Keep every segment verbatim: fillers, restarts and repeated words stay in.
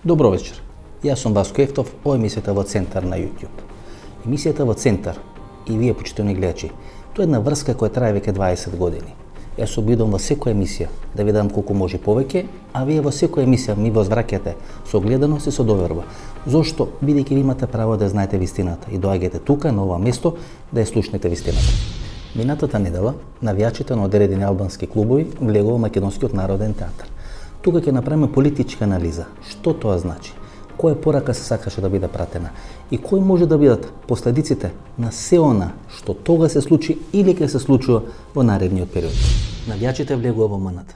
Добро вечер. Јас сум Васко Ефтов, ова е емисијата во Центар на YouTube. Емисијата во Центар и вие почитувани гледачи, тоа е една врска која трае веќе дваесет години. Јас се обидувам во секоја емисија да ви дадам колку може повеќе, а вие во секоја емисија ми возвраќате со гледаност и со доверба. Зошто? Бидејќи ви имате право да знаете вистината и доаѓате тука на ова место да ја слушнете вистината. Минатата недела навијачите на одредени албански клубови влегува Македонскиот народен театар. Тука ќе направиме политичка анализа. Што тоа значи? Која порака се сакаше да биде пратена? И кои може да бидат последиците на се она што тога се случи или ќе се случува во наредниот период? Навијачите влегува во МНТ.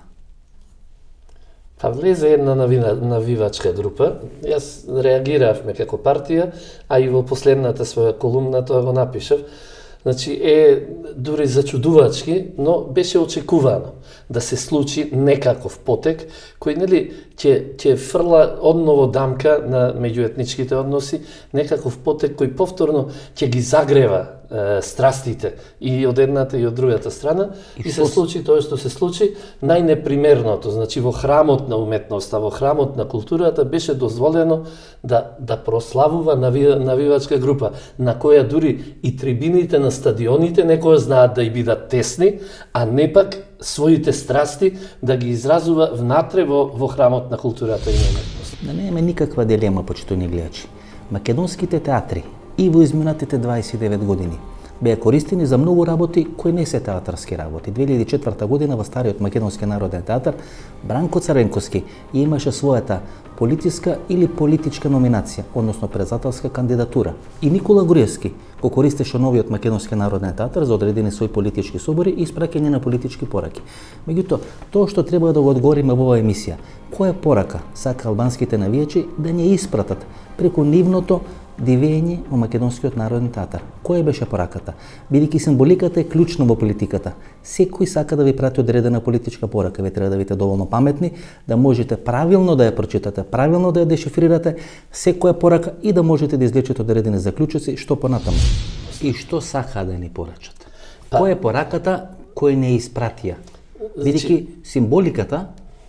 Па влезе една навина, навивачка група. Јас реагиравме како партија, а и во последната своја колумна тоа го напишав. Значи е дури зачудувачки, но беше очекувано да се случи некаков потек кој нели ќе ќе фрла одново дамка на меѓуетничките односи, некаков потек кој повторно ќе ги загрева е, страстите и од едната и од другата страна и, и се случи тоа што се случи. Најнепримерното, значи во храмот на уметноста, во храмот на културата беше дозволено да да прославува нави, навивачка група на која дури и трибините на стадионите некоја знаат да и бидат тесни, а не пак своите страсти да ги изразува внатре во, во храмот на културата и на уметноста. Да немаме никаква дилема, почитувани гледачи. Македонските театри и во изминатите дваесет и девет години беа користени за многу работи кои не се театарски работи. две илјади и четврта година во стариот Македонски народен театар Бранко Црвенковски имаше својата политичка или политичка номинација, односно председателска кандидатура. И Никола Груевски го користеше новиот Македонски народен театар за одредени своји политички собори и испраќање на политички пораки. Меѓутоа, тоа што треба да го одговориме во оваа емисија, која порака сака албанските навијачи да не испратат преку нивното дивење во Македонскиот народен театар? Која беше пораката? Бидејќи символиката е клучна во политиката. Секој сака да ви прати одредена политичка порака. Ви треба да бидете доволно паметни, да можете правилно да ја прочитате, правилно да ја дешифрирате секоја порака и да можете да извлечете одредени заклучоци што понатаму. И што сака да ни порачат? Која е пораката која не испратија? Бидејќи символиката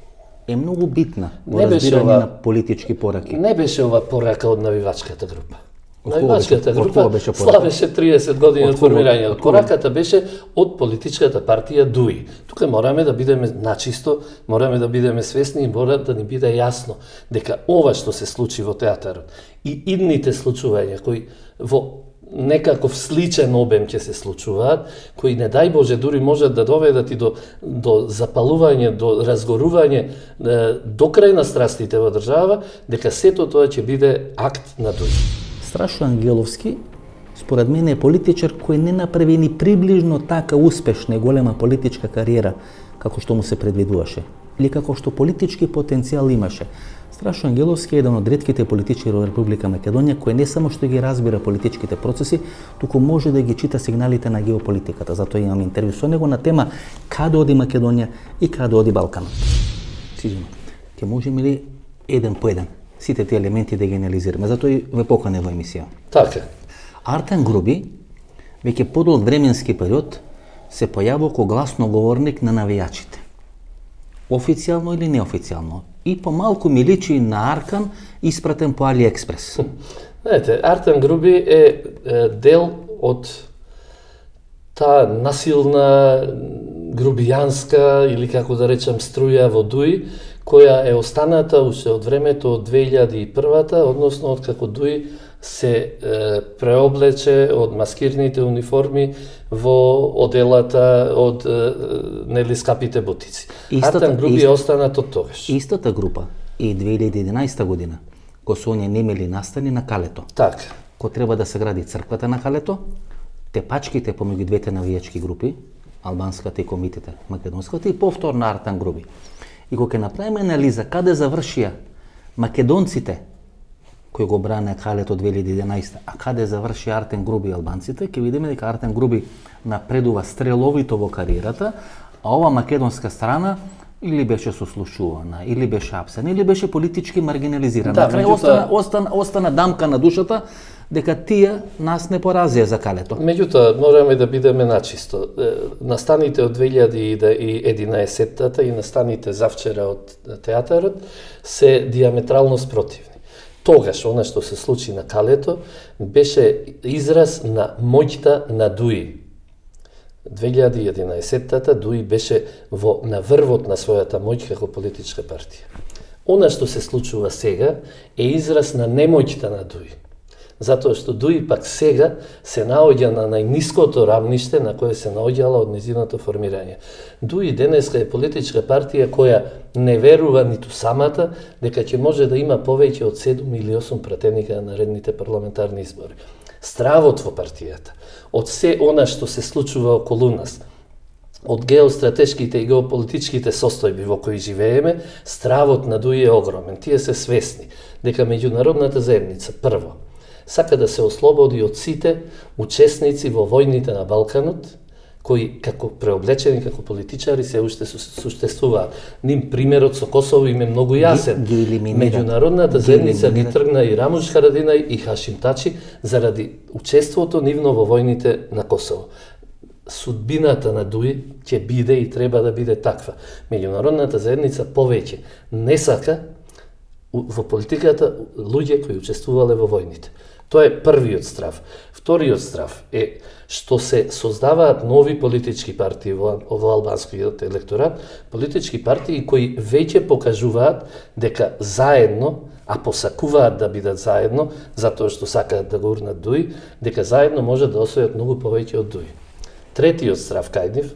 е многу битна во разбирање ова, на политички пораки. Не беше ова порака од навивачката група. Навивачката група славеше триесет години од формирање. Пораката беше од политичката партија ДУИ. Тука мораме да бидеме начисто, мораме да бидеме свесни и мора да ни биде јасно дека ова што се случи во театарот и идните случувања кои во некаков сличен обем ќе се случуваат, кои не дај Боже дури можат да доведат и до до запалување, до разгорување до крај на страстите во држава, дека сето тоа ќе биде акт на ДУИ. Страшо Ангеловски, според мене, е политичар кој не направи ни приближно така успешна и голема политичка кариера како што му се предвидуваше или како што политички потенцијал имаше. Страшо Ангеловски е еден од ретките политичари во Република Македонија кој не само што ги разбира политичките процеси, туку може да ги чита сигналите на геополитиката. Затоа имам интервју со него на тема каде оди Македонија и каде оди Балканот. Сигурно, ќе можеме ли еден по еден сите тие елементи да ги анализираме? Затоа и ве покане во емисија. Така. Артан Груби веќе подолг временски период се појавува како гласноговорник на навијачите. Официјално или неофицијално. И помалку ми личи на Аркан испратен по AliExpress. Знаете, Артан Груби е, е дел од таа насилна грубијанска или како да речам струја во ДУИ, која е останата уште од времето од две илјади и првата, односно од како ДУИ се е, преоблече од маскирните униформи во оделата од е, нели скапите бутици. Истата, Артан Груби ист... е останат од тогаш. Истата група и две илјади и единаесета година, кога се оние немели настани на Калето. Така. Кога треба да се гради црквата на Калето, тепачките помеѓу двете навијачки групи, албанската и комитета, македонската и повторно Артан Груби. И кога ќе направиме анализа каде завршија македонците кои го бране Калето две илјади и единаесета, а каде заврши Артан Груби и албанците, ќе видиме дека Артан Груби напредува стреловито во кариерата, а ова македонска страна или беше сослушувана, или беше апсена, или беше политички маргинализирана. Да, крај остана, остана, остана дамка на душата дека тие нас не поразија за калето. Меѓутоа, мораме да бидеме начисто. Настаните од две илјади и единаесетта и настаните завчера од театарот се диаметрално спротивни. Тогаш, она што се случи на калето, беше израз на моќта на Дуи. две илјади и единаесетта Дуи беше во на врвот на својата моќ како политичка партија. Она што се случува сега е израз на немоќта на Дуи. Затоа што Дуи пак сега се наоѓа на најниското рамниште на кое се наоѓала од незиното формирање. Дуи денеска е политичка партија која не верува ниту самата дека ќе може да има повеќе од седум или осум пратеника на наредните парламентарни избори. Стравот во партијата, од се она што се случува околу нас, од геостратешките и геополитичките состојби во кои живееме, стравот на Дуи е огромен. Тие се свесни дека меѓународната заедница прво сака да се ослободи од сите учесници во војните на Балканот, кои како преоблечени како политичари се уште суштествуваат. Ним примерот со Косово им е многу јасен. Меѓународната заедница ги тргна и Рамуш Харадинај и Хашим Тачи заради учеството нивно во војните на Косово. Судбината на Дуи ќе биде и треба да биде таква. Меѓународната заедница повеќе не сака во политиката луѓе кои учествувале во војните. Тоа е првиот страв. Вториот страв е што се создаваат нови политички партии во, во албанскиот електорат, политички партии кои веќе покажуваат дека заедно, а посакуваат да бидат заедно, затоа што сакаат да го урнат Дуи, дека заедно може да освојат многу повеќе од Дуи. Третиот страв кај нив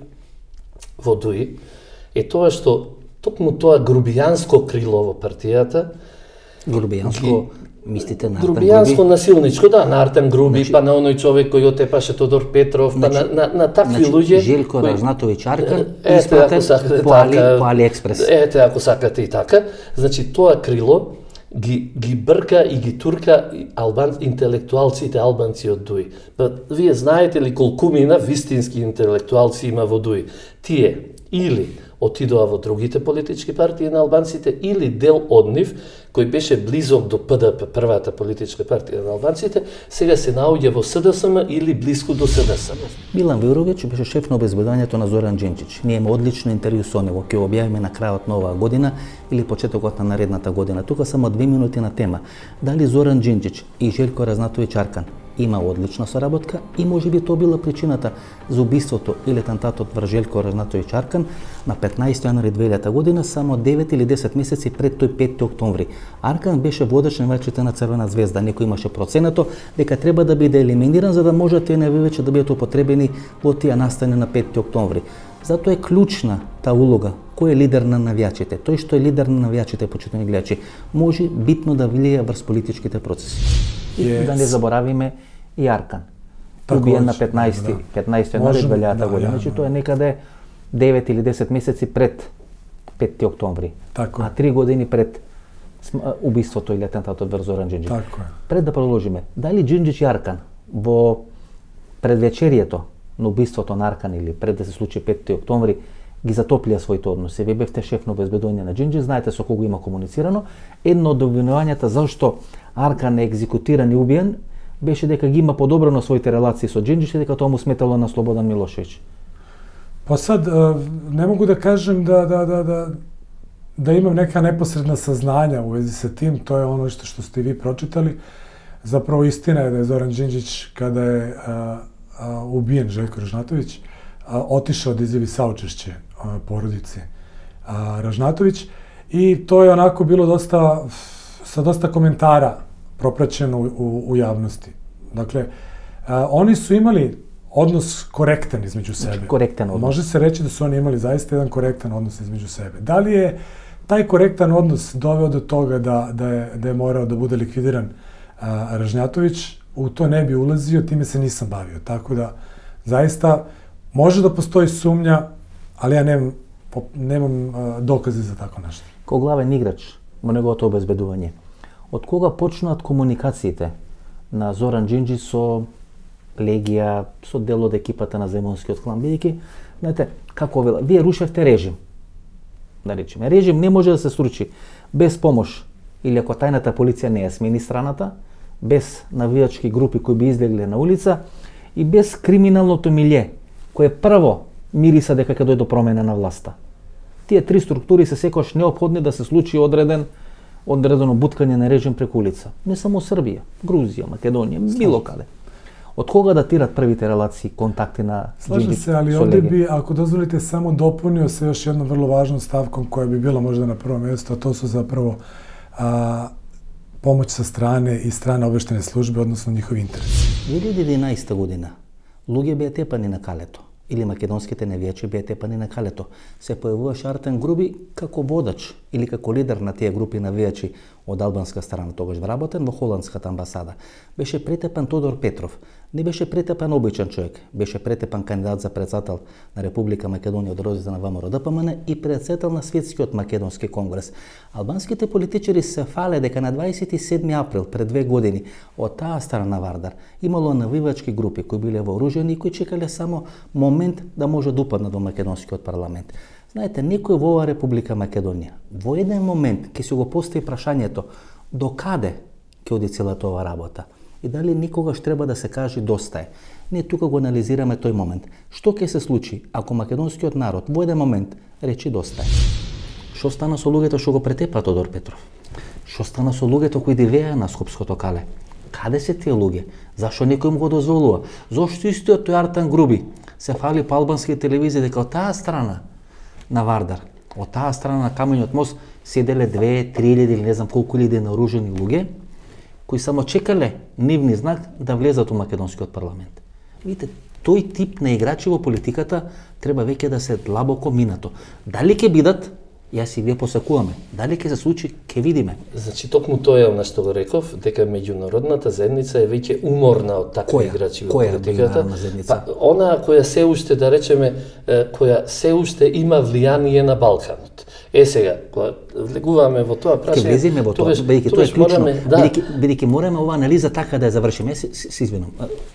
во Дуи е тоа што токму тоа грубијанско крило во партијата, грубијанско мислите на Артем грубијанско Груби? насилничко, да, на Артем Груби, Значи, па на оној човек кој отепаше Тодор Петров, значи, па на, на, на такви значи, луѓе. Желко кои... Разнатовиќ Аркан ете, испратен сакате, по, Али, така, по Алиекспрес. Ете, ако сакате и така. Значи, тоа крило ги, ги брка и ги турка албан, интелектуалците албанци од Дуи. Па, вие знаете ли колку мина вистински интелектуалци има во Дуи? Тие или отидоа во другите политички партии на албанците, или дел од нив, кој беше близок до П Д П, првата политичка партија на албанците, сега се наоѓа во С Д С М или близко до С Д С М. Милан Вјуровиќ беше шеф на обезбедувањето на Зоран Џинџич. Ние имаме одлично интервју со него, ќе објавиме на крајот на оваа година или почетокот на наредната година. Тука само две минути на тема. Дали Зоран Џинџич и Желко Разнатовиќ Аркан има одлична соработка и може би тоа била причината за убиството или атентатот врз Желко Разнатовиќ Аркан на петнаесети јануари две илјадна година, само девет или десет месеци пред тој петти октомври. Аркан беше водач на вајчите на Црвена звезда. Некој имаше проценато дека треба да биде елиминиран за да можат тие навивачи да бидат употребени во тие настани на петти октомври. Затоа е клучна таа улога. Кој е лидер на навијачите? Тој што е лидер на навијачите, почитувани гледачи, може битно да влијае врз политичките процеси. И yes. да не заборавиме и Аркан. Убиен на петнаесети јануари две илјадна година. Значи тоа е некаде девет или десет месеци пред петти октомври. Тако. А три години пред убиството или атентатот врз Зоран Џинџич. Тако е. Пред да продолжиме, дали Џинџич и Аркан во предвечерието на убиството на Аркан или пред да се случи петти октомври ги затоплија своите односи? Вие бевте шеф на обезбедување на Џинџич, знаете со кого има комуницирано. Едно од обвинувањата зашто Аркан е екзекутиран и убиен беше дека ги има подобрано своите релации со Џинџич и дека тоа му сметало на Слободан Милошевиќ. Па сад, не могу да кажем да, да, да, да, да имам нека непосредна сазнања у вези со тим, тоа е оно што, што сте ви прочитали. Заправо истина е да е Зоран Џинџич, када е а, а, убиен Желко Разнатовиќ, а, отишao да изјави саучешće а, породици а, Ražnatović i to je onako bilo dosta, sa dosta komentara propraćeno u, u, u javnosti. Dakle, a, oni su imali odnos korektan između sebe. Korektan odnos. Može se reći da su oni imali zaista jedan korektan odnos između sebe. Da li je taj korektan odnos doveo do toga da, da, je, da je morao da bude likvidiran a, Ražnatović, u to ne bi ulazio, time se nisam bavio. Tako da, zaista, može da postoji sumnja, ali ja nemam, nemam a, dokaze za tako nešto. Ко главен играч во неговото обезбедување, од кога почнуваат комуникациите на Зоран Џинџич со Легија, со дел од екипата на Земунскиот клан, бидејќи, знаете, како вела, вие рушевте режим, да речеме. Режим не може да се сручи без помош, или ако тајната полиција не ја смени страната, без навијачки групи кои би излегле на улица и без криминалното милје, кое прво мириса дека ќе дојде до промена на власта. Тие три структури се секогаш неопходни да се случи одреден одредено буткање на режим преку улица. Не само Србија, Грузија, Македонија, било каде. Од кога датират првите релации, контакти на Слажам се, али овде би, ако дозволите, само допунio се još jednom vrlo važnom stavkom koja bi bila možda na prvom mjestu, a to su zapravo a, pomoć sa strane i strane obještene službe, odnosno njihovi interesi. две илјади и единаесета година луѓе беа тепани на калето, или македонските навијачи беа тепани на калето. Се појавуваше Артем Груби како водач или како лидер на тие групи навијачи од албанска страна, тогаш вработен во холандската амбасада. Беше претепан Тодор Петров. Не беше претепан обичен човек, беше претепан кандидат за председател на Република Македонија од редовите на ВМРО-ДПМН и председател на Светскиот македонски конгрес. Албанските политичари се фале дека на дваесет и седми април пред две години од таа страна на Вардар имало навивачки групи кои биле вооружени и кои чекале само момент да може да упаднат во македонскиот парламент. Знаете, некој во оваа Република Македонија во еден момент ќе се го постави прашањето до каде ќе оди целата оваа работа и дали никогаш треба да се каже доста е. Ние тука го анализираме тој момент. Што ќе се случи ако македонскиот народ во еден момент речи доста е? Што стана со луѓето што го претепа Тодор Петров? Што стана со луѓето кои дивеа на Скопското кале? Каде се тие луѓе? Зашо некој им го дозволува? Зошто истиот тој Артем Груби се фали по албански телевизии дека од таа страна на Вардар, од таа страна на Камениот мост седеле две, три илјади или не знам колку илјади наоружени луѓе кои само чекале нивни знак да влезат во македонскиот парламент. Видите, тој тип на играчи во политиката треба веќе да се длабоко минато. Дали ќе бидат, јас и вие посакуваме, дали ќе се случи, ќе видиме. Значи, токму тоа е на што го реков, дека меѓународната заедница е веќе уморна од такви играчи во политиката. Па, она која се уште, да речеме, која се уште има влијание на Балканот. Е сега, кога влегуваме во тоа прашање, ќе влеземе во тоа, бидејќи тоа е клучно, бидејќи мораме оваа анализа така да ја завршиме. Се, се извинам.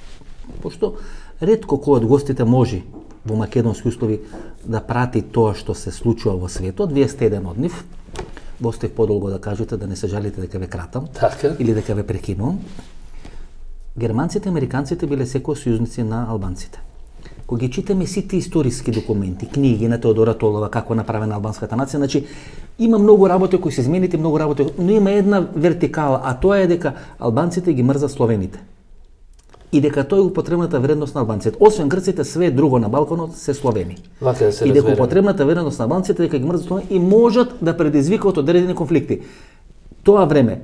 Пошто ретко кој од гостите може во македонски услови да прати тоа што се случува во светот, вие сте еден од нив. Остав подолго да кажете, да не се жалите дека ве кратам, така, или дека ве прекинувам. Германците и американците биле секој сојузници на албанците. Кога ги читаме сите историски документи, книги на Теодора Толова, како направена албанската нација, значи има многу работи кои се изменити, многу работи, но има една вертикала, а тоа е дека албанците ги мрзат словените. И дека тој е употребната вредност на албанците. Освен грците, све друго на Балканот се словени. Вака да се и дека употребната вредност на албанците дека ги мрзат словени и можат да предизвикаат одредени конфликти. Тоа време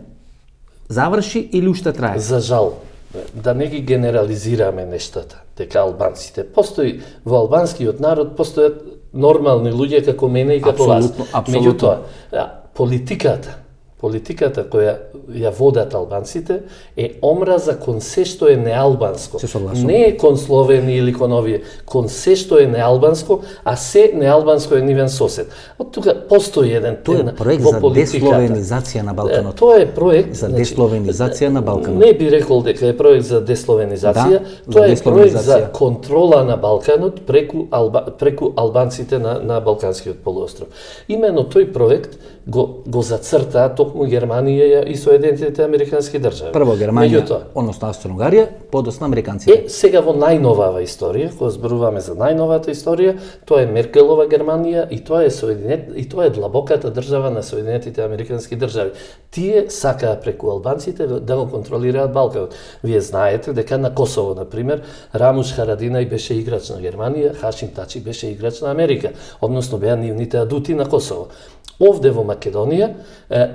заврши или уште трае? За жал, да не ги генерализираме нештата, дека албанците, постои во албанскиот народ постојат нормални луѓе како мене и како вас. Меѓутоа, политиката, политиката која ја водат албанците е омраза кон се што е неалбанско. Не е кон Словени или кон овие, кон се што е неалбанско, а се неалбанско е нивен сосед. Од тука постои еден тоа е проект за десловенизација на Балканот. Тоа е проект за десловенизација на Балканот. Не би рекол дека е проект за десловенизација, да, тоа е проект за контрола на Балканот преку алба, преку албанците на на Балканскиот полуостров. Имено тој проект го го зацртаа токму Германија и Соединетите американски држави. Прво Германија, односно Австро-Унгарија, подосна американците. Е, сега во најновава историја, кога зборуваме за најновата историја, тоа е Меркелова Германија и тоа е Соединет и тоа е длабоката држава на Соединетите американски држави. Тие сакаа преку албанците да го контролираат Балканот. Вие знаете дека на Косово, на пример, Рамуш Харадинај беше играч на Германија, Хашим Тачи беше играч на Америка, односно беа нивните адути на Косово. Овде во Македонија е,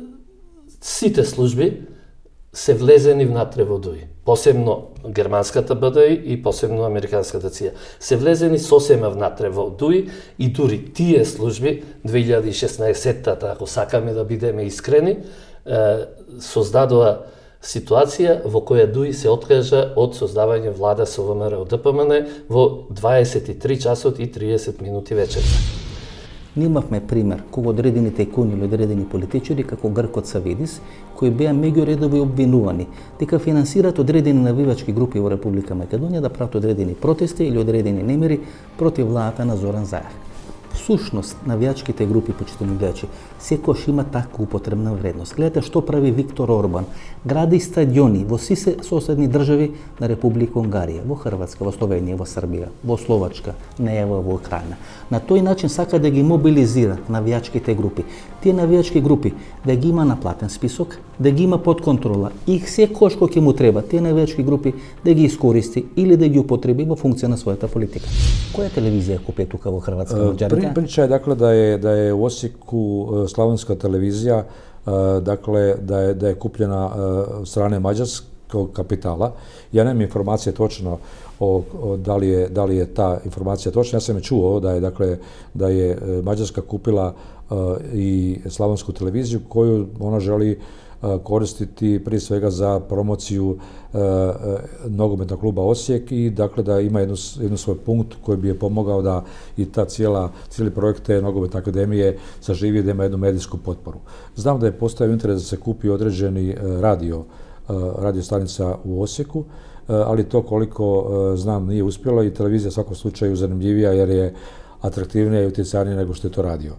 сите служби се влезени внатре во ДУИ, посебно германската БДИ и посебно американската ЦИА. Се влезени сосема внатре во ДУИ и дури тие служби две илјади и шеснаесетта, ако сакаме да бидеме искрени, е, создадоа ситуација во која ДУИ се откажа од создавање влада со ВМРО ДПМН во дваесет и три часот и триесет минути вечерта. Ние имавме пример кога одредени тајкуни или одредени политичари како Гркот Савидис, кои беа меѓуредово обвинувани дека финансираат одредени навивачки групи во Република Македонија да прават одредени протести или одредени немири против владата на Зоран Заев. сушност навијачките групи, почитувани гледачи, секојаш има таква употребна вредност. Гледате што прави Виктор Орбан. Гради стадиони во сите соседни држави на Република Унгарија, во Хрватска, во Словенија, во Србија, во Словачка, неева во Украина. На тој начин сака да ги мобилизира навијачките групи. Тие навијачки групи да ги има на платен список, да ги има под контрола и секојаш кој ќе му треба тие навијачки групи да ги искористи или да ги употреби во функција на својата политика. Која телевизија купе тука во Хрватска, во Ѓарите? Priča je dakle da je da je u Osijeku slavonska televizija dakle da je da je kupljena od strane mađarskog kapitala. Ja nemam informacije točno o, o da li je da li je ta informacija točna. Ja sam je čuo da je dakle da je Mađarska kupila i slavonsku televiziju koju ona želi koristiti prije svega za promociju e, e, nogometnog kluba Osijek i dakle da ima jednu, jednu svoj punkt koji bi je pomogao da i ta cijela, cijeli projekt te nogometne akademije saživi, da ima jednu medijsku potporu. Znam da je postojao interes da se kupi određeni radio, radio stanica u Osijeku, ali to koliko znam nije uspjelo i televizija u svakom slučaju zanimljivija jer je atraktivnija i utjecajnija nego što je to radio.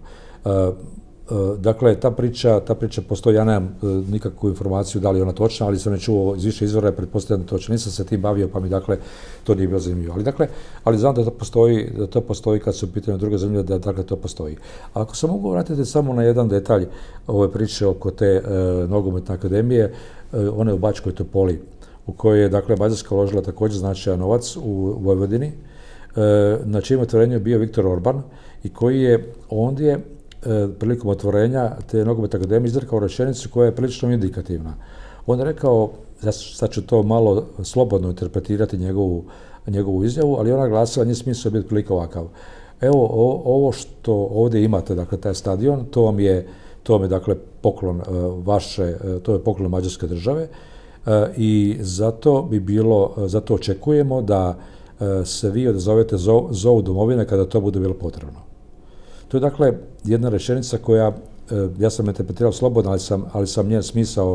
Dakle, ta priča, ta priča postoji, ja nemam nikakvu informaciju da li je ona točna, ali sam je čuo iz više izvora i pretpostavljam da točno. Nisam se tim bavio, pa mi dakle to nije bilo zanimljivo. Ali dakle, ali znam da to postoji, da to postoji kad su u pitanju druge zemlje, da dakle to postoji. A ako se mogu vratiti samo na jedan detalj ove priče oko te e, nogometne akademije, e, one u Bačkoj Topoli, u kojoj je dakle Mađarska uložila također značajan novac u Vojvodini, e, na čijem otvorenju je bio Viktor Orban i koji je ondje prilikom otvorenja te nogometne akademije izrekao rečenicu koja je prilično indikativna. On je rekao, ja sad ću to malo slobodno interpretirati njegovu, njegovu izjavu, ali ona glasila, nije smisao biti prilike ovakav. Evo, o, ovo što ovdje imate, dakle, taj stadion, to vam je, to vam je dakle, poklon vaše, to je poklon Mađarske države i zato bi bilo, zato očekujemo da se vi odazovete zovu domovine kada to bude bilo potrebno. To je dakle jedna rečenica koja, ja sam interpretirao slobodno, ali sam, ali sam njen smisao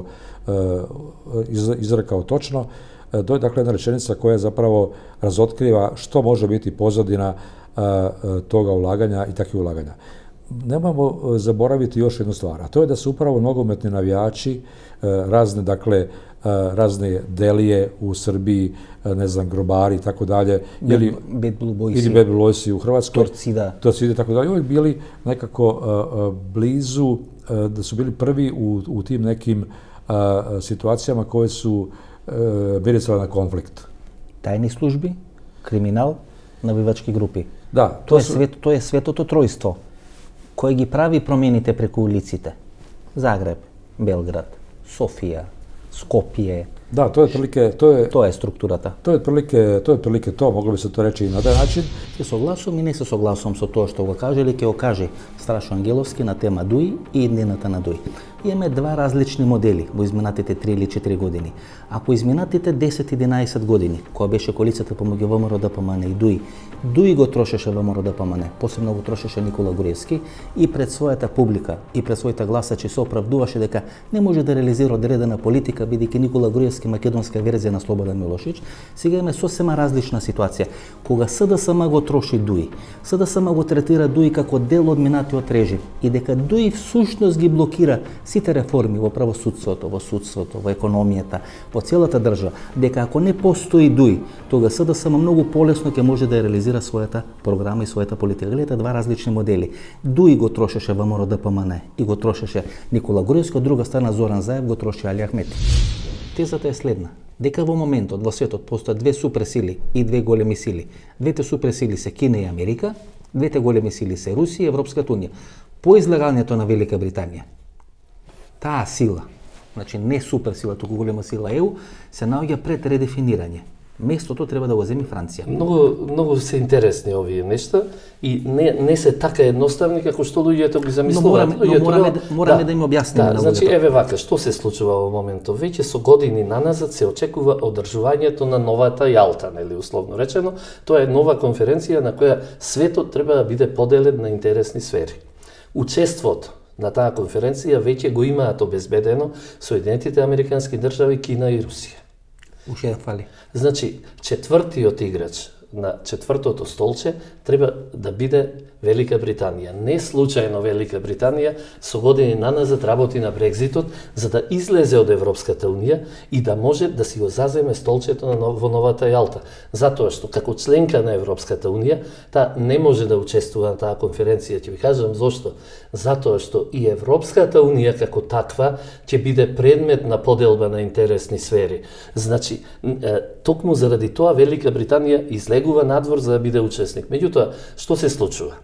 izrekao točno. To je dakle jedna rečenica koja zapravo razotkriva što može biti pozadina toga ulaganja i takvih ulaganja. Nemojmo zaboraviti još jednu stvar, a to je da su upravo nogometni navijači, razne, dakle, razne delije u Srbiji, ne znam, grobari i tako dalje, ili Bad Blue Boysi, ili Bad Blue Boysi u Hrvatskoj, Torcida, Torcida i tako dalje, uvijek bili nekako uh, blizu, uh, da su bili prvi u, u tim nekim uh, situacijama koje su uh, miricale na konflikt. Tajni službi, kriminal, навивачки групи. Да, тоа е свет, тоа е светото тројство кој ги прави промените преку улиците. Загреб, Белград, Софија, Скопје. Да, тоа е otprilike, тоа е Тоа е структурата. Тоа е otprilike, тоа е otprilike то, могло би се тоа рече и на тај начин. Се согласувам и не се согласувам со тоа што го каже или ќе го каже Страшо Ангеловски на тема Дуи и иднината на Дуи. Имаме два различни модели во изминатите три или четири години. А по изминатите десет-единаесет години, која беше коалицијата помеѓу ВМРО Д П М Н и Дуи, Дуи го трошеше ВМРО Д П М Н, посебно го трошеше Никола Груевски и пред својата публика и пред своите гласачи се оправдуваше дека не може да реализира одредена политика бидејќи Никола Груевски македонска верзија на Слободан Милошевич. Сега имаме сосема различна ситуација. Кога С Д С М го троши Дуи, С Д С М го третира Дуи како дел од минатиот режим и дека Дуи всушност ги блокира сите реформи во правосудството, во судството, во економијата, во целата држава, дека ако не постои Дуи, тога С Д С М многу полесно ќе може да реализира својата програма и својата политика. Гледате два различни модели. Дуи го трошеше ВМРО Д П М Н и го трошеше Никола Груевски, од друга страна Зоран Заев го троши Али Ахмети. Тезата е следна. Дека во моментот во светот постојат две суперсили и две големи сили. Двете суперсили се Кина и Америка, двете големи сили се Русија и Европската унија. По излагањето на Велика Британија, таа сила, значи не суперсила, туку голема сила Е У, се наоѓа пред редефинирање. Местото треба да го земи Франција. Многу многу се интересни овие нешта и не не се така едноставни како што луѓето ги замислуваат. Но мораме, но мораме, да, мораме да, да им објасниме да, на значи луѓето. еве вака, што се случува во моментот? Веќе со години наназад се очекува одржувањето на новата Јалта, нели условно речено. Тоа е нова конференција на која светот треба да биде поделен на интересни сфери. Учеството на таа конференција веќе го имаат обезбедено Соединетите Американски држави, Кина и Русија. Уште фали. Значи, четвртиот играч на четвртото столче треба да биде Велика Британија. Не случајно Велика Британија со години наназад работи на Брекзитот за да излезе од Европската Унија и да може да си го заземе столчето на во новата Јалта. Затоа што како членка на Европската Унија, таа не може да учествува на таа конференција. Ќе ви кажам зошто. Затоа што и Европската Унија како таква ќе биде предмет на поделба на интересни сфери. Значи, токму заради тоа Велика Британија излегува надвор за да биде учесник. Меѓутоа, што се случува?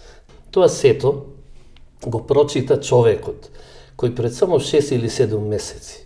Тоа сето го прочита човекот кој пред само шест или седум месеци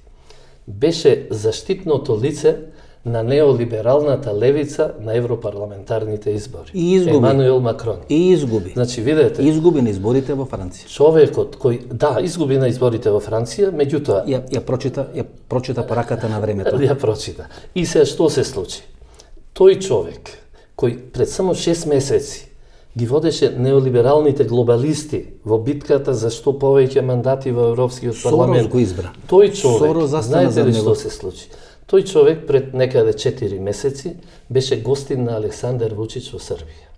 беше заштитното лице на неолибералната левица на европарламентарните избори. И изгуби. Емануел Макрон. И изгуби. Значи, видете. Изгуби на изборите во Франција. Човекот кој, да, изгуби на изборите во Франција, меѓутоа... Ја, ја прочита, ја прочита пораката на времето. Ја прочита. И сега што се случи? Тој човек кој пред само шест месеци ги водеше неолибералните глобалисти во битката за што повеќе мандати во Европскиот парламент. Сорос го избра. Тој човек, Сорос застана знаете за ли него. што се случи? Тој човек пред некаде четири месеци беше гостин на Александар Вучич во Србија.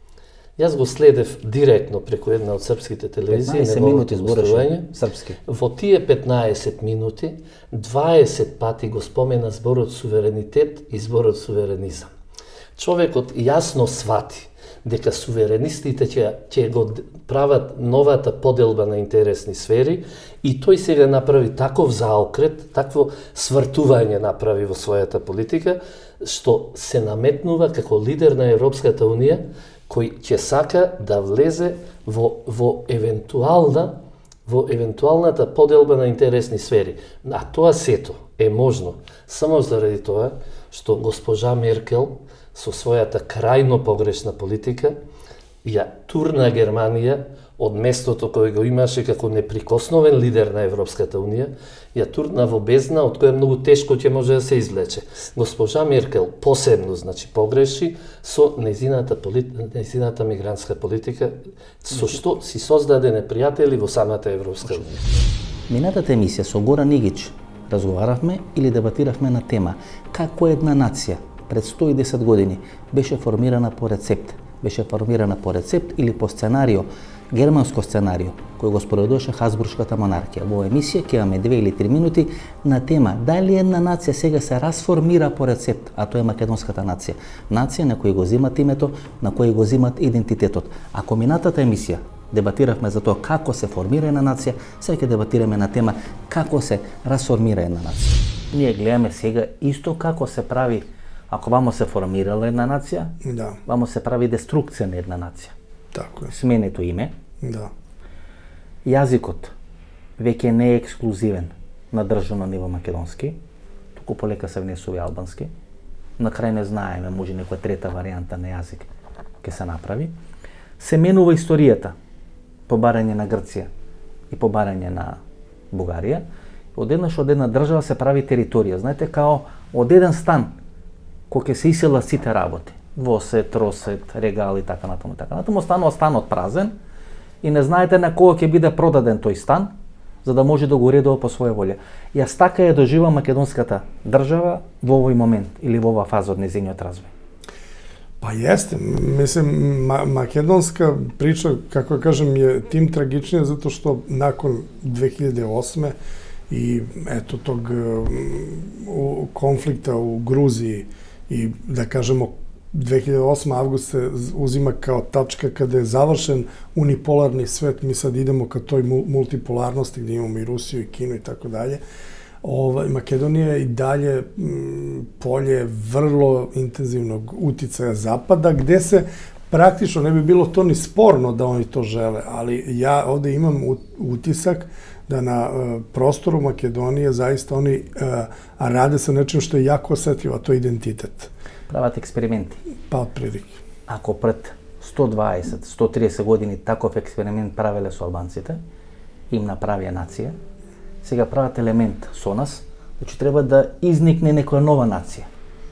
Јас го следев директно преку една од српските телевизии, петнаесет минути збореше српски. Во тие петнаесет минути, дваесет пати го спомена зборот суверенитет и зборот суверенизам. Човекот јасно свати дека суверенистите ќе, ќе го прават новата поделба на интересни сфери и тој сега направи таков заокрет, такво свртување направи во својата политика, што се наметнува како лидер на Европската Унија, кој ќе сака да влезе во, во евентуална во евентуалната поделба на интересни сфери. А тоа сето е можно само заради тоа што госпожа Меркел со својата крајно погрешна политика ја турна Германија од местото кој го имаше како неприкосновен лидер на Европската Унија, ја турна во бездна од која многу тешко ќе може да се излече. Госпожа Меркел посебно, значи, погреши со незината, полит... незината мигрантска политика, со што си создаде непријатели во самата Европска Унија. Минатата емисија со Горан Нигич разговаравме или дебатиравме на тема како една нација пред сто и десет години беше формирана по рецепт. Беше формирана по рецепт или по сценарио, германско сценарио, кој го споредуваше Хабсбуршката монархија. Во емисија ќе имаме две или три минути на тема дали една нација сега се расформира по рецепт, а тоа е македонската нација. Нација на кој го земат името, на кој го земат идентитетот. Ако минатата емисија дебатиравме за тоа како се формира една нација, сега ќе дебатираме на тема како се расформира една нација. Ние гледаме сега исто како се прави. Ако вамо се формирала една нација, Да, вамо се прави деструкција на една нација. тако е. Сменето име, Да. јазикот веќе не е ексклузивен на државно ниво македонски, туку полека се внесува и албански. На крај не знаеме, може некоја трета варијанта на јазик ќе се направи. Се менува историјата по барање на Грција и по барање на Бугарија. Одеднаш од една држава се прави територија. Знаете, као од еден стан кој ќе се исела сите работи. Восет, росет, регал и така натаму, така натаму, останува станот празен и не знаете на кого ќе биде продаден тој стан, за да може да го уредува по своја волја. Јас така ја доживам македонската држава во овој момент или во оваа фаза од незиниот развој. Па jeste, mislim, ma makedonska priča, kako kažem, je tim tragičnija zato što nakon dve hiljade osme i eto tog um, konflikta u Gruziji i da kažemo dve hiljade osma avgust se uzima kao tačka kada je završen unipolarni svet, mi sad idemo ka toj multipolarnosti gdje imamo i Rusiju i Kinu i tako dalje. Ovaj, Makedonija je i dalje m, polje vrlo intenzivnog uticaja Zapada, gde se praktično ne bi bilo to ni sporno da oni to žele, ali ja ovde imam utisak da na uh, prostoru Makedonije zaista oni uh, rade sa nečim što je jako osetljivo, a to je identitet. Прават експерименти. Pa otprilike. Ако пред сто дваесет, сто триесет години таков експеримент правеле со албанците, им направија нација, сега прават елемент со нас, значи треба да изникне некоја нова нација,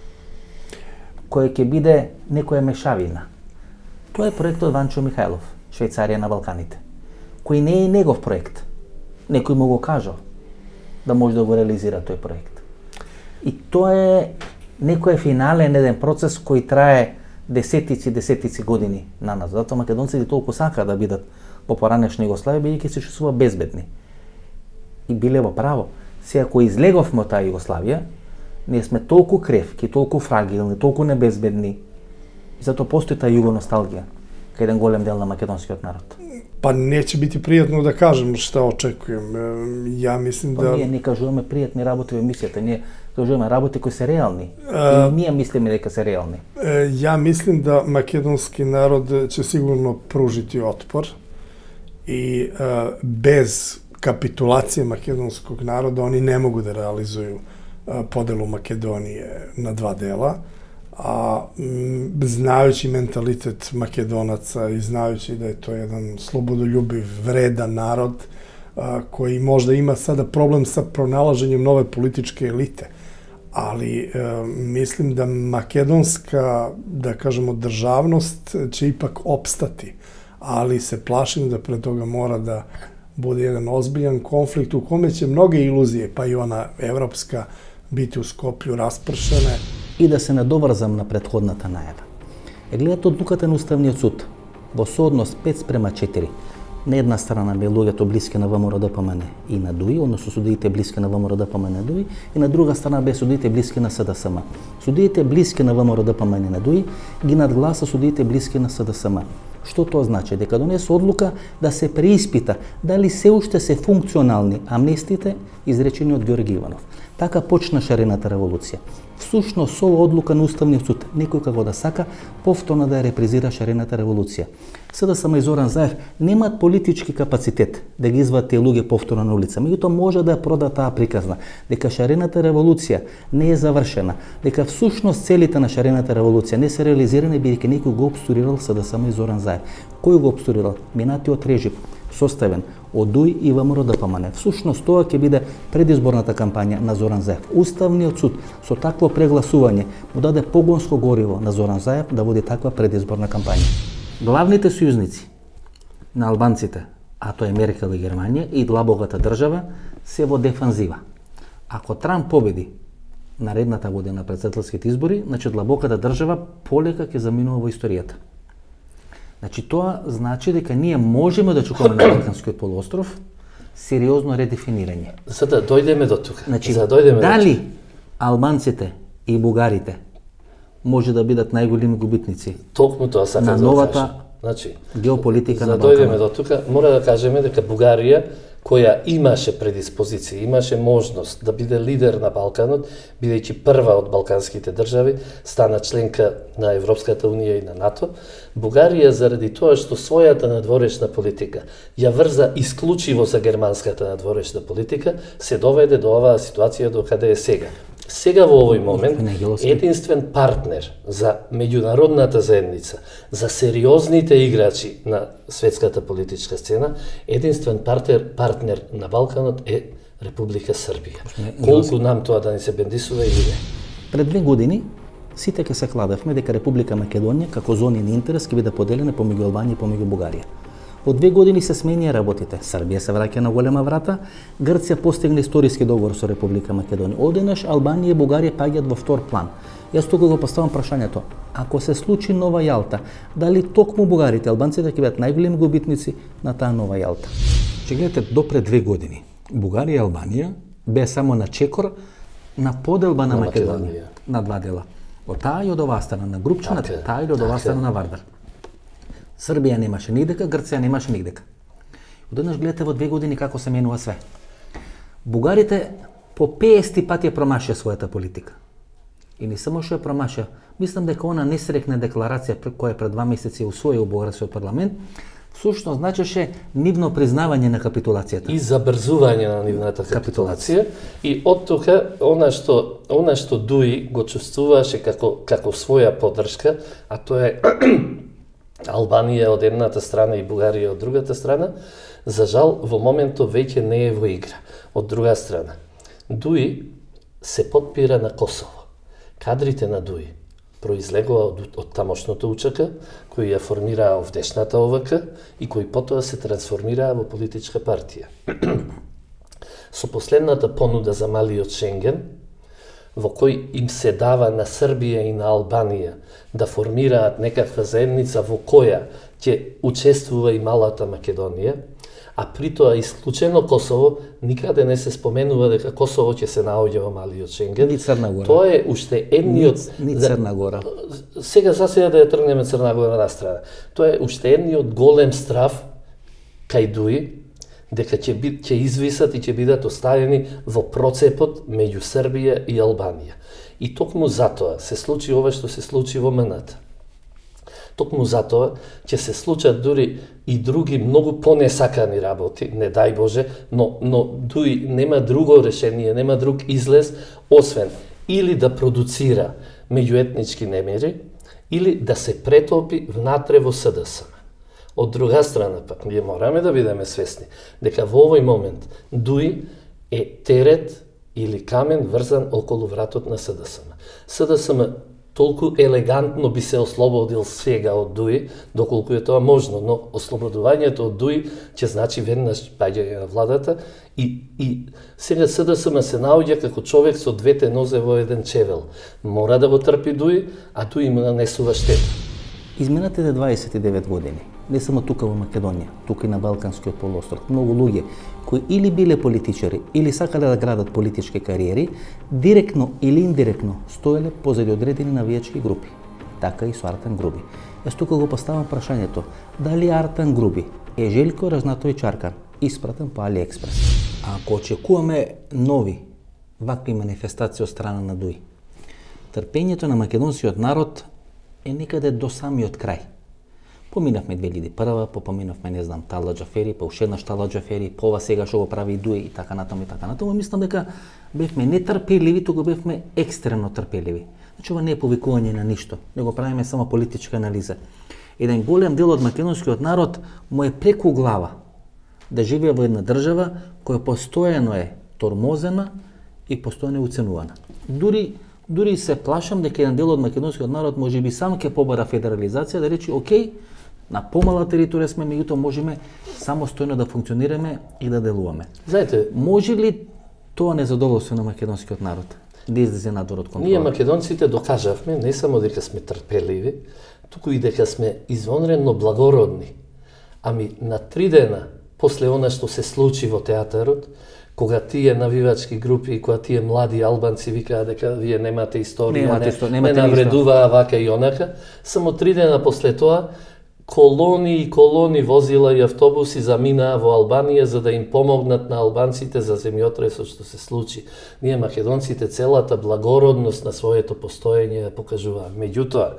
која ќе биде некоја мешавина. Тоа е проектот Ванчо Михајлов, Швајцарија на Балканите, кој не е негов проект. Некој му го кажал да може да го реализира тој проект. И тоа е некој финален еден процес кој трае десетици, десетици години на нас. Затоа македонците толку сака да бидат во поранешна Југославија, бидејќи се чувствува безбедни. И биле во право. Сега, ако излеговме од таа Југославија, ние сме толку кревки, толку фрагилни, толку небезбедни. И затоа постои таа југоносталгија кај еден голем дел на македонскиот народ. Па неće biti пријатно да кажем šta očekujem. Ja mislim da... Па ние не кажуваме пријатни работи во емисијата, ние кажуваме работи кои се реални. И ние мислиме дека се реални. Ja mislim da makedonski narod će sigurno pružiti otpor i bez kapitulacije makedonskog naroda oni ne mogu da realizuju podelu Makedonije na dva dela. A m, znajući mentalitet Makedonaca i znajući da je to jedan slobodoljubiv, vredan narod a, koji možda ima sada problem sa pronalaženjem nove političke elite, ali a, mislim da makedonska, da kažemo, državnost će ipak opstati, ali se plašim da pre toga mora da bude jedan ozbiljan konflikt u kome će mnoge iluzije, pa i ona evropska, biti u Skoplju raspršene. И да се надоврзам на претходната најава. Е гледате одлуката на Уставниот суд во соодност пет спрема четири. На една страна бе луѓето блиски на ВМРО-ДПМН и на ДУИ, односно судиите блиски на ВМРО-ДПМН и ДУИ, и на друга страна бе судиите блиски на СДСМ. Судиите блиски на ВМРО-ДПМН и на ДУИ ги надгласа судиите блиски на СДСМ. Што тоа значи? Дека донесе одлука да се преиспита дали се уште се функционални амнестиите изречени од Георги Иванов. Така почна шарената револуција. Всушност, со одлука на Уставниот суд, некој како да сака повторно да ја репризира шарената револуција. СДСМ и Зоран Заев немаат политички капацитет да ги извадат тие луѓе повторно на улица. Меѓутоа може да ја прода таа приказна дека шарената револуција не е завршена, дека всушност целите на шарената револуција не се реализирани бидејќи некој го обстурирал СДСМ и Зоран Заев. Кој го обстурирал? Минатиот режим, составен од ДУИ и ВМРО-ДПМН. Всушност тоа ќе биде предизборната кампања на Зоран Заев. Уставниот суд со такво прегласување му даде погонско гориво на Зоран Заев да води таква предизборна кампања. Главните сојузници на албанците, а тоа е Меркел и Германија и длабогата држава, се во дефанзива. Ако Трамп победи наредната година претседателските избори, значи длабоката држава полека ќе заминува во историјата. Значи тоа значи дека ние можеме да чекаме на Балканскиот полуостров сериозно редефинирање. За да дојдеме до тука. Значи, за да дојдеме дали до албанците и бугарите може да бидат најголеми губитници токму тоа сакам на да новата кажам. Значи, геополитика за на да дојдеме Балканот? до тука, мора да кажеме дека Бугарија, која имаше предиспозиција, имаше можност да биде лидер на Балканот, бидејќи прва од балканските држави, стана членка на Европската унија и на НАТО, Бугарија заради тоа што својата надворешна политика ја врза исклучиво за германската надворешна политика, се доведе до оваа ситуација до каде е сега. Сега во овој момент единствен партнер за меѓународната заедница, за сериозните играчи на светската политичка сцена, единствен партнер партнер на Балканот е Република Србија. Колку нам тоа да не се бендисува или не? Пред две години сите ќе се кладевме дека Република Македонија како зони на интерес ќе биде поделена помеѓу Албанија и помеѓу Бугарија. По две години се сменија работите. Србија се враќа на голема врата, Грција постигна историски договор со Република Македонија. Одеднаш Албанија и Бугарија паѓаат во втор план. Јас тука го поставам прашањето: ако се случи нова Јалта, дали токму бугарите, албанците ќе бидат најголеми губитници на таа нова Јалта? Че гледате, до пред две години Бугарија и Албанија беа само на чекор на поделба на, на Македонија, Македонија на два дела. Од таа и од оваа страна на Групчина, така, таа и од оваа страна на Вардар. Србија немаше нигдека, Грција немаше нигдека. Одеднаш гледате во две години како се менува све. Бугарите по петдесет пати ја промашија својата политика. И не само што ја промашија, мислам дека она несрекна декларација која пред два месеци усвои у Бугарскиот парламент, всушност значеше нивно признавање на капитулацијата. И забрзување на нивната капитулација. И од тука, она што, она што ДУИ го чувствуваше како, како своја поддршка, а тоа е Албанија од едната страна и Бугарија од другата страна, за жал во моментот веќе не е во игра. Од друга страна, ДУИ се подпира на Косово. Кадрите на ДУИ произлегува од, од тамошното УЧК, кој ја формираа овдешната ОВК и кој потоа се трансформираа во политичка партија. Со последната понуда за малиот Шенген, во кој им се дава на Србија и на Албанија да формираат некаква заедница во која ќе учествува и малата Македонија, а при тоа исклучено Косово, никаде не се споменува дека Косово ќе се наоѓа во малиот Шенген. Ни Црна Гора. Тоа е уште едниот... Ни, ни Црна Гора. Сега, за сега да ја тргнеме Црна Гора на страна. Тоа е уште едниот голем страв кај Дуи, дека ќе, би, ќе извисат и ќе бидат оставени во процепот меѓу Србија и Албанија. И токму затоа се случи ова што се случи во МНТ. Токму затоа ќе се случат дури и други многу понесакани работи, не дај Боже, но, но дури нема друго решение, нема друг излез, освен или да продуцира меѓуетнички немири, или да се претопи внатре во СДСМ. Од друга страна, пак, ние мораме да бидеме свесни дека во овој момент Дуи е терет или камен врзан околу вратот на СДСМ. СДСМ толку елегантно би се ослободил сега од Дуи, доколку е тоа можно, но ослободувањето од Дуи ќе значи веднаш паѓање на владата и, и сега СДСМ се наоѓа како човек со двете нозе во еден чевел. Мора да го трпи Дуи, а Дуи му нанесува штета. Изминатите дваесет и девет години, не само тука во Македонија, тука и на Балканскиот полуостров, многу луѓе кои или биле политичари, или сакале да градат политички кариери, директно или индиректно стоеле позади одредени навијачки групи. Така и со Артан Груби. Јас тука го поставам прашањето, дали Артан Груби е Желјко Разнатој Чаркан, испратен по Алиекспрес? Ако очекуваме нови вакви манифестации од страна на Дуи, трпењето на македонскиот народ е некаде до самиот крај. Поминавме две илјади и прва, поминавме, не знам, Тала Џафери, па уште една Тала Џафери, па ова сега што го прави Дуи и така натаму и така натаму. Мислам дека бевме нетрпеливи, туку бевме екстремно трпеливи. Значи ова не е повикување на ништо, не го правиме само политичка анализа. Еден голем дел од македонскиот народ му е преку глава да живее во една држава која постојано е тормозена и постојано е уценувана. Дури Дури се плашам дека еден дел од македонскиот народ може би сам ќе побара федерализација, да рече, окей, на помала територија сме, меѓутоа можеме самостојно да функционираме и да делуваме. Знаете, може ли тоа незадоволство на македонскиот народ да излезе надвор од контрола? Ние македонците докажавме не само дека сме трпеливи, туку и дека сме извонредно благородни. Ами на три дена после она што се случи во театарот, кога тие навивачки групи, кога тие млади албанци викаа дека вие немате историја, немате, не, историја, не навредуваа вака и онака, само три дена после тоа колони и колони возила и автобуси заминаа во Албанија за да им помогнат на албанците за земјотресот што се случи. Ние македонците целата благородност на своето постоење ја покажуваа. Меѓутоа,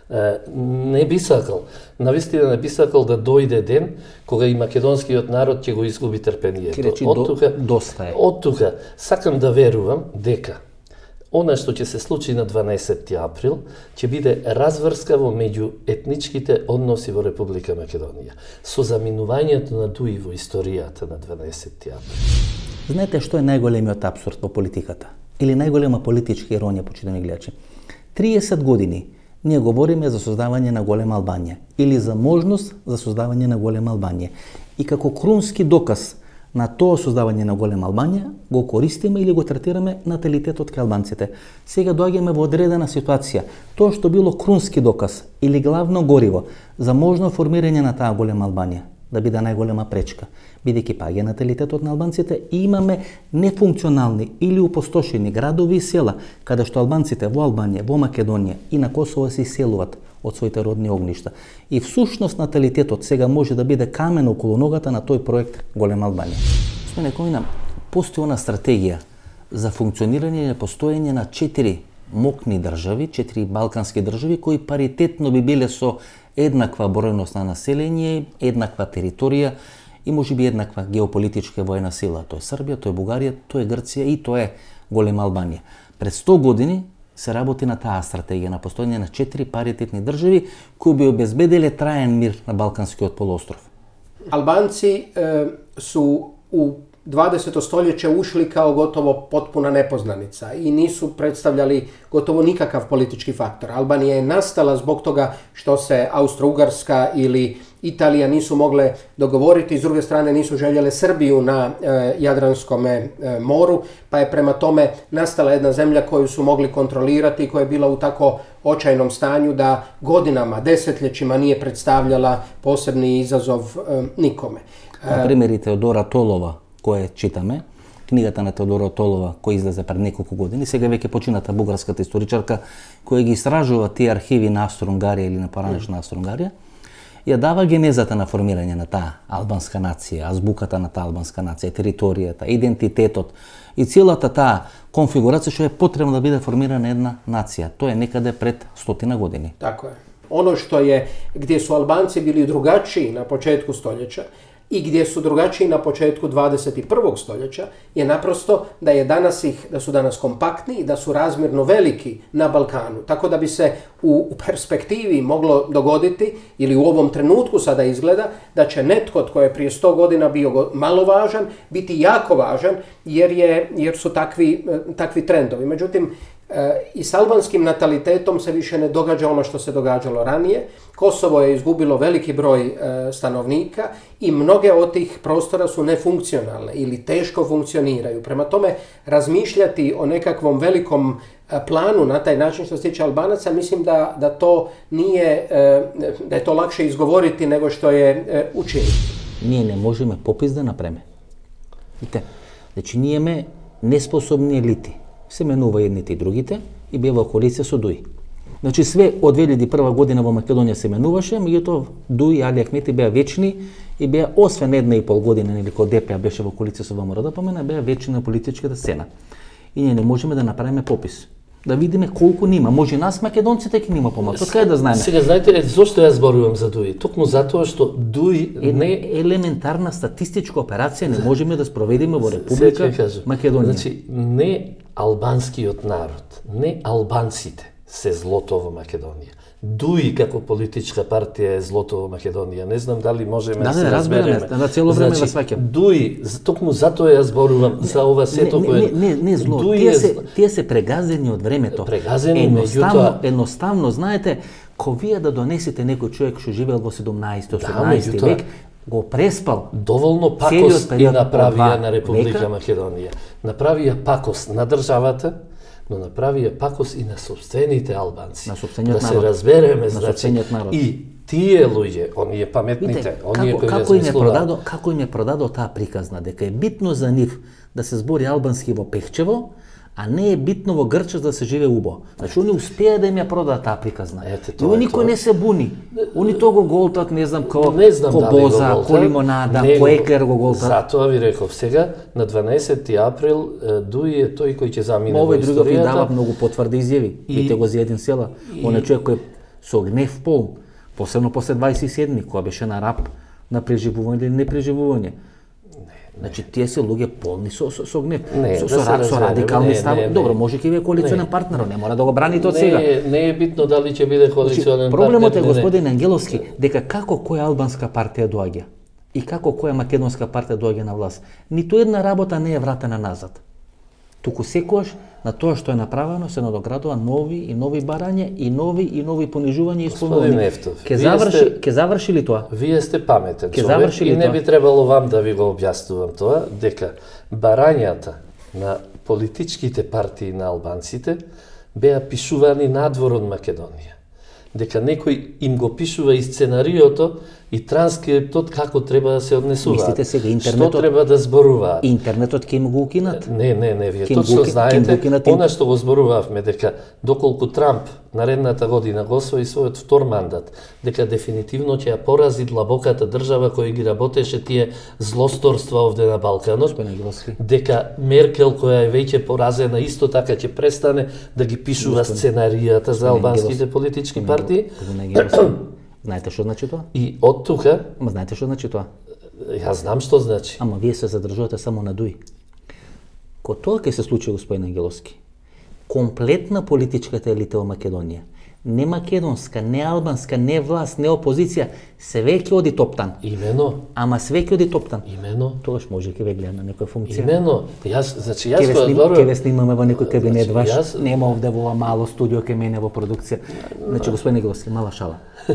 не би сакал, навистина не би сакал да дојде ден кога и македонскиот народ ќе го изгуби трпението. Од тука доста е. Од тука сакам да верувам дека она што ќе се случи на дванаесетти април ќе биде разврска во меѓу етничките односи во Република Македонија со заминувањето на Дуи во историјата на дванаесетти април. Знаете што е најголемиот апсурд во политиката? Или најголема политичка иронија, почитани гледачи? триесет години ние говориме за создавање на голема Албанија или за можност за создавање на голема Албанија. И како крунски доказ на тоа создавање на голема Албанија го користиме или го третираме наталитетот кај албанците. Сега доаѓаме во одредена ситуација. Тоа што било крунски доказ или главно гориво за можно формирање на таа голема Албанија да биде најголема пречка, бидејќи паѓа наталитетот на албанците и имаме нефункционални или опустошени градови и села, каде што албанците во Албанија, во Македонија и на Косово се иселуваат од своите родни огништа. И всушност наталитетот сега може да биде камен околу ногата на тој проект Голема Албанија. Господине Ковина, постои она стратегија за функционирање и постоење на четири мокни држави, четири балкански држави кои паритетно би биле со еднаква бројност на население, еднаква територија и можеби еднаква геополитичка војна сила. Тоа е Србија, тоа е Бугарија, тоа е Грција и тоа е Голема Албанија. Пред сто години се работи на таа стратегија на постоење на четири паритетни држави кои би обезбедиле траен мир на Балканскиот полуостров. Албанци е, су у dvadeseto stoljeće ušli kao gotovo potpuna nepoznanica i nisu predstavljali gotovo nikakav politički faktor. Albanija je nastala zbog toga što se Austro-Ugarska ili Italija nisu mogle dogovoriti, s druge strane nisu željele Srbiju na e, Jadranskom e, moru, pa je prema tome nastala jedna zemlja koju su mogli kontrolirati i koja je bila u tako očajnom stanju da godinama, desetljećima nije predstavljala posebni izazov e, nikome. Na primjer i Teodora Tolova, koje čitаме, книгата на Теодора Толова, која излезе пред неколку години, сега веќе почината бугарската историчарка која ги истражува тие архиви на Австро-Унгарија или на поранешна Австро-Унгарија, ја дава генезата на формирање на таа албанска нација, азбуката на таа албанска нација, територијата, идентитетот и целата таа конфигурација што е потребно да биде формирана една нација. Тоа е некаде пред стотина години. Tako je. Ono što je, gdje su Albanci bili drugačiji na početku stoljeća i gdje su drugačiji na početku dvadeset prvog stoljeća je naprosto da je danas ih, da su danas kompaktni i da su razmjerno veliki na Balkanu. Tako da bi se u, u perspektivi moglo dogoditi, ili u ovom trenutku sada izgleda, da će netko tko je prije sto godina bio malo važan, biti jako važan jer, je, jer su takvi, takvi trendovi. Međutim, i s albanskim natalitetom se više ne događa ono što se događalo ranije. Kosovo je izgubilo veliki broj stanovnika i mnoge od tih prostora su nefunkcionalne ili teško funkcioniraju. Prema tome, razmišljati o nekakvom velikom planu na taj način što se tiče Albanaca, mislim da, da to nije, da je to lakše izgovoriti nego što je učiniti. Ние не можеме попис да направиме. Видите, значи ние ме неспособни елити. Се менува едните и другите и бе во коалиција со Дуи. Значи све од две илјади и прва година во Македонија се менуваше, меѓутоа Дуи и Али Ахмети беа вечни и беа освен една и пол година нели кога ДП беше во коалиција со ВМРО да помена, беа вечни на политичката сцена. И ние не можеме да направиме попис. Да видиме колку нима. Може нас македонците ќе нима помалку. Кај да знаеме? Сега знаете ли зошто јас зборувам за Дуи? Токму затоа што Дуи не елементарна статистичка операција не можеме да спроведиме во Република Македонија. Значи не албанскиот народ, не албанците се злото во Македонија. Дуи како политичка партија е злото во Македонија. Не знам дали можеме да се разбереме. Да, на цело време значи, сваќам. Дуи, токму затоа ја зборувам за ова сето кое не, не, не, не зло. Дуи тие се тие се прегазени од времето. Прегазени, едноставно, меѓутоа едноставно знаете, ко вие да донесете некој човек што живеел во седумнаести, осумнаести век, го преспал. Доволно пакост и направија на Република Македонија. Направија пакост на државата, но направија пакост и на собствените албанци. На собствениот да народ. се разбереме, на значи, народ. И тие луѓе, оние паметните, Видите, оние како, кои како им е размислуваат. продадо, како им е продадо таа приказна дека е битно за нив да се збори албански во Пехчево, а не е битно во Грча да се живее убо. Значи они успеа да им ја продаат таа приказна. Ете, и тоа е никој тоа. не се буни. Они тоа го голтат, не знам, ко, Не знам ко дали го боза, голтат. ко лимонада, Не ко го- еклер го голтат. Затоа ви реков сега, на дванаесети април, е, Дуи е тој кој ќе замине во Овој другов ви дава историјата. многу потврди изјави. И- Видите го за еден села. Он е човек кој со гнев пол, посебно после дваесет и седми, кога беше на рап на преживување или непреживување. Значи тие се луѓе полни со со, со гнев, Не, со, да со, се ра- со разбереме, радикални не, стави. не, не. Добро, може ќе ви е коалиционен Не. партнер, не мора да го браните од Не, сега. е- не е битно дали ќе биде коалиционен Значи, проблемот е, партнер, не, не. господин Ангеловски, дека како која албанска партија доаѓа и како која македонска партија доаѓа на власт, ниту една работа не е вратена назад. Туку секогаш на тоа што е направено се надоградува нови и нови барања и нови и нови понижувања и Господин исполнувања. Ефтов, Ке вие заврши, сте- ке заврши ли тоа? Вие сте паметен Ке човек заврши ли и не тоа? би требало вам да ви го објаснувам тоа, дека барањата на политичките партии на албанците беа пишувани надвор од Македонија. Дека некој им го пишува и сценариото и транскриптот како треба да се однесуваат. Мислите сега, Што интернетот- треба да зборуваат. Интернетот ќе им го укинат. Не, не, не, вие Ким точно го уки- ким го знаете, укинат им- она што го зборувавме, дека доколку Трамп наредната година го освои својот втор мандат, дека дефинитивно ќе ја порази длабоката држава која ги работеше тие злосторства овде на Балканот, Господин Ангеловски. дека Меркел, која е веќе поразена, исто така ќе престане да ги пишува сценаријата за албанските Ангеловски. политички партии. Господин Ангеловски, знаете што значи тоа? И од тука, Ама знаете што значи тоа? јас знам што значи. Ама вие се задржувате само на Дуи. Ко тоа ќе се случи, господин Ангеловски, комплетна политичката елита во Македонија не македонска, не албанска, не власт, не опозиција, све ќе оди топтан. Имено. Ама све ќе оди топтан. Имено. Тогаш може ќе ве гледа на некоја функција. Имено. Јас, значи јас Ќе го ве, зборувам. ке ве снимаме во некој кабинет Значи, ваш, јас- нема овде во ова мало студио ке мене во продукција. Значи господин Неговски, мала шала.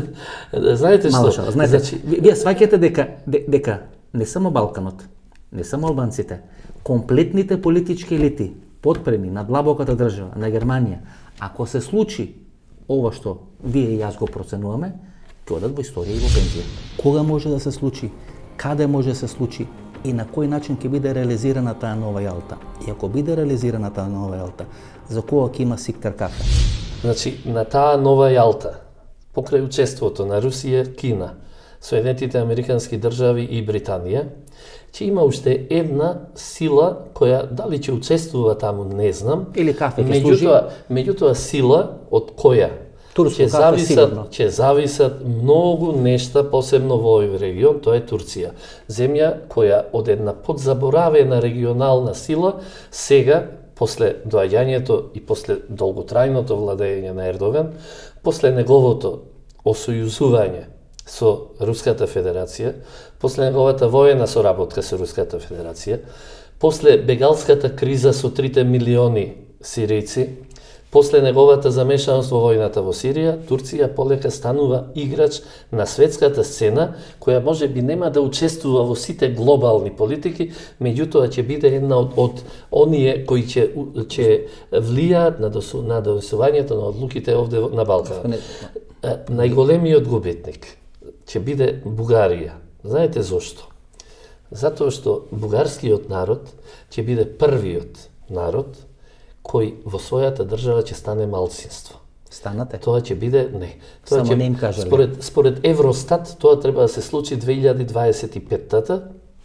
Знаете што? Мала шала. Знаете, Значи, ви- вие сваќате дека де- дека не само Балканот, не само албанците, комплетните политички елити подпреми на длабоката држава, на Германија, ако се случи ова што вие и јас го проценуваме, ќе одат во историја и во пензија. Кога може да се случи, каде може да се случи и на кој начин ќе биде реализирана таа нова Јалта. И ако биде реализирана таа нова Јалта, за кога ќе има Сиктар кафе? Значи, на таа нова Јалта, покрај учеството на Русија, Кина, Соединетите Американски држави и Британија, ќе има уште една сила која дали ќе учествува таму, не знам. Или кафе ќе служи? Меѓутоа, меѓутоа сила од која Турско ќе кафе, зависат, сигурно. ќе зависат многу нешта, посебно во овој регион, тоа е Турција. Земја која од една подзаборавена регионална сила, сега, после доаѓањето и после долготрајното владење на Ердоган, после неговото осојузување со Руската Федерација, после неговата воена соработка со Руската Федерација, после бегалската криза со трите милиони сиријци, после неговата замешаност во војната во Сирија, Турција полека станува играч на светската сцена, која може би нема да учествува во сите глобални политики, меѓутоа ќе биде една од, од оние кои ќе ќе влијаат на досу, на донесувањето на одлуките овде на Балканот. Најголемиот губитник ќе биде Бугарија. Знаете зошто? Затоа што бугарскиот народ ќе биде првиот народ кој во својата држава ќе стане малцинство. Станате? Тоа ќе биде не. Тоа Само ќе, не им кажале. Според според Евростат тоа треба да се случи две илјади дваесет и петта,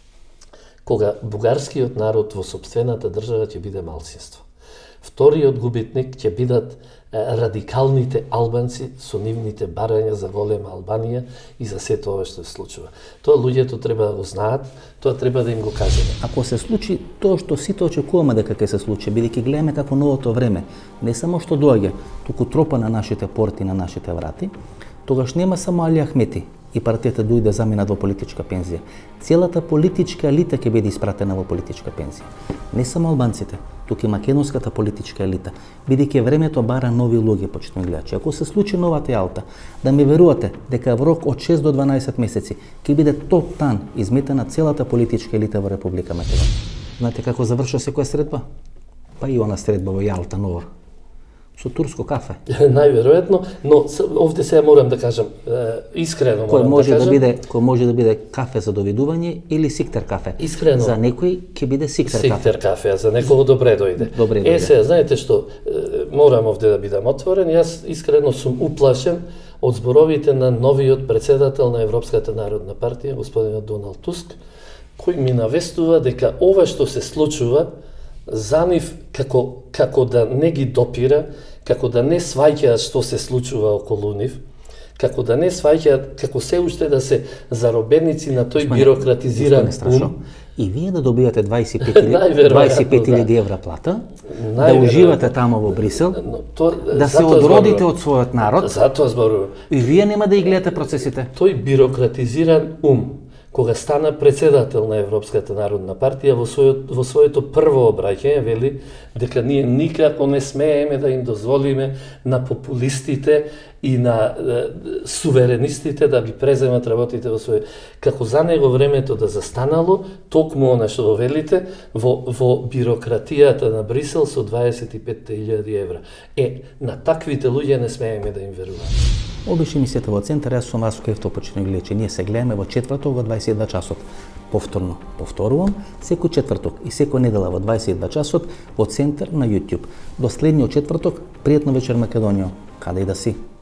кога бугарскиот народ во сопствената држава ќе биде малцинство. Вториот губитник ќе бидат е, радикалните албанци со нивните барања за голема Албанија и за сето ова што се случува. Тоа луѓето треба да го знаат, тоа треба да им го кажеме. Ако се случи тоа што сите очекуваме дека ќе се случи, бидејќи гледаме како новото време не само што доаѓа, туку тропа на нашите порти, на нашите врати, тогаш нема само Али Ахмети и партијата дојде заминат во политичка пензија. Целата политичка елита ќе биде испратена во политичка пензија. Не само албанците, туку и македонската политичка елита, бидејќи времето бара нови луѓе, почитувани гледачи. Ако се случи новата Јалта, да ми верувате дека во рок од шест до дванаесет месеци ќе биде топтан изметена целата политичка елита во Република Македонија. Знаете како завршува секоја средба? Па и она средба во Јалта нова. Со турско кафе. Најверојатно, но с- овде сега морам да кажам, е, искрено Кој морам може да да кажам, биде, кој може да биде кафе за довидување или Сиктар кафе. Искрено. За некој ќе биде Сиктар кафе. Сиктар кафе, а за некого добре дојде. Добре Е, дојде. сега, знаете што, е, морам овде да бидам отворен, јас искрено сум уплашен од зборовите на новиот председател на Европската народна партија, господинот Доналд Туск, кој ми навестува дека ова што се случува за нив како, како да не ги допира, како да не сваќаат што се случува околу нив, како да не сваќаат, како се уште да се заробеници на тој бирократизиран Господине Страшо, ум. и вие да добијате дваесет и пет Најверојатно, илјади да. евра плата, да Најверојатно. уживате таму во Брисел, Но тоа- да се затоа одродите зборувам. од својот народ, Затоа зборувам. и вие нема да ги гледате процесите. Тој бирократизиран ум, кога стана председател на Европската народна партија, во својот, во своето прво обраќање вели дека ние никако не смееме да им дозволиме на популистите и на е, суверенистите да ги преземат работите во свој. Како за него времето да застанало, токму она што го велите, во, во бирократијата на Брисел со дваесет и пет илјади евра. Е, на таквите луѓе не смееме да им веруваме. Обичи емисијата во центар, јас сум Васко Евтов, почитувани гледачи. Ние се гледаме во четврток во дваесет и два часот. Повторно, повторувам, секој четврток и секој недела во дваесет и два часот во центар на YouTube. До следниот четврток, пријатно вечер Македонија, каде и да си.